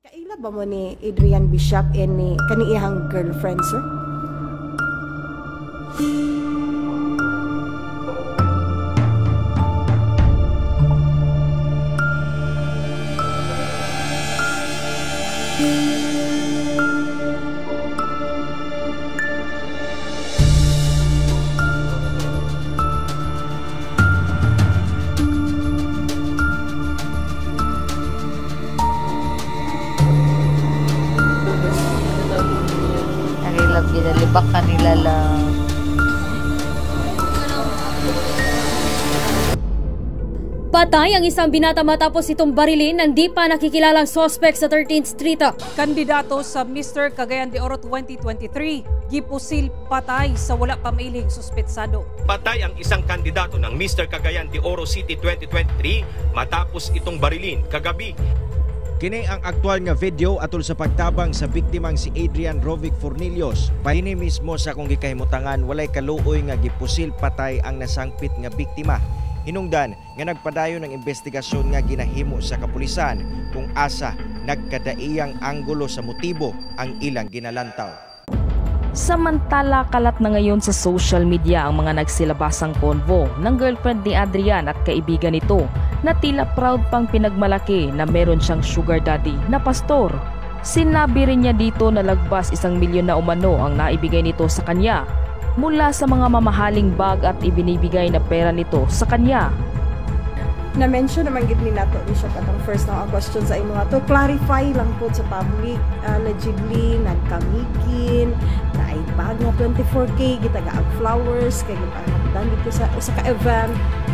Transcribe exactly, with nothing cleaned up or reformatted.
Kaila ba mo ni Adrian Bishop and ni kaniiyang girlfriend, sir? Libak kanila lang. Patay ang isang binata matapos itong barilin ng di pa nakikilalang suspect sa thirteenth Street. Kandidato sa Mister Cagayan de Oro twenty twenty-three, gipusil patay sa wala pamailing suspetsado. Patay ang isang kandidato ng Mister Cagayan de Oro City twenty twenty-three matapos itong barilin kagabi. Kini ang aktual nga video atol sa pagtabang sa biktimang si Adrian Rovic Fornillos. Pahini mismo sa kung gikahimutangan walay kaluoy nga gipusil patay ang nasangpit nga biktima. Hinungdan nga nagpadayon ng investigasyon nga ginahimo sa kapulisan kung asa nagkadaiyang anggulo sa motibo ang ilang ginalantaw. Samantala, kalat na ngayon sa social media ang mga nagsilabasang konvo ng girlfriend ni Adrian at kaibigan nito na tila proud pang pinagmalaki na meron siyang sugar daddy na pastor. Sinabi rin niya dito na lagbas isang milyon na umano ang naibigay nito sa kanya mula sa mga mamahaling bag at ibinibigay na pera nito sa kanya. Na-mention naman gid ni nato ni siya katong first na ang question sa imo ato, clarify lang po sa public, uh, allegedly nagkamikin na ay bag nga twenty-four K gitaga ang flowers kay gipanghatdan dito sa usa ka event